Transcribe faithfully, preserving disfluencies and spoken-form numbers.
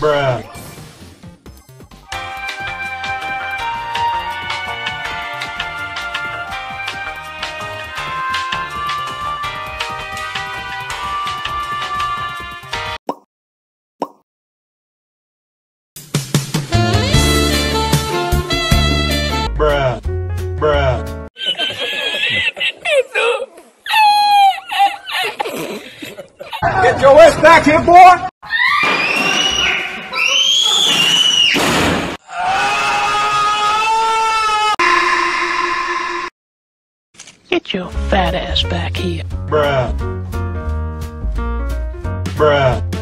Bruh. Bruh. Bruh. Get your ass back here, boy! Get your fat ass back here. Bruh. Bruh.